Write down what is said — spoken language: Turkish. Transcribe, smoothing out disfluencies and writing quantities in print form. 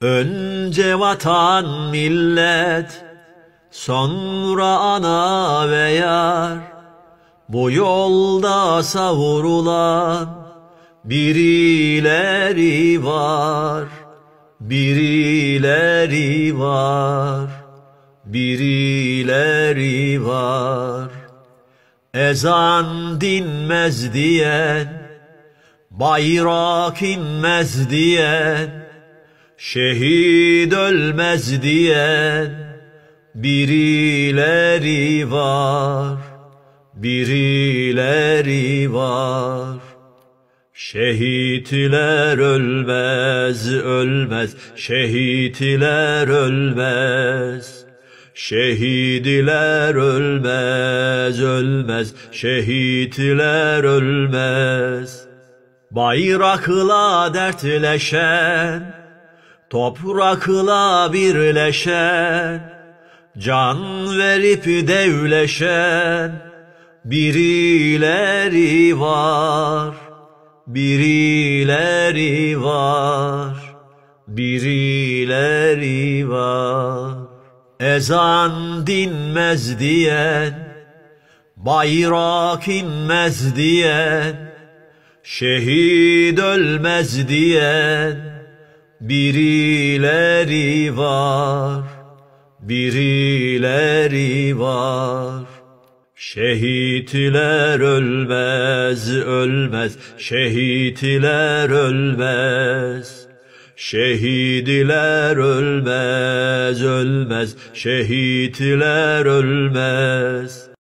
Önce vatan millet, sonra ana ve yar. Bu yolda savrulan birileri var, birileri var, birileri var. Ezan dinmez diyen, bayrak inmez diyen, şehit ölmez diyen birileri var, birileri var. Şehitler ölmez, ölmez, şehitler ölmez. Şehitler ölmez, ölmez, şehitler ölmez. Bayrakla dertleşen, toprakla birleşen, can verip devleşen birileri var, birileri var, birileri var. Ezan dinmez diyen, bayrak inmez diyen, şehit ölmez diyen birileri var, birileri var. Şehitler ölmez, ölmez, şehitler ölmez. Şehitler ölmez, ölmez, şehitler ölmez.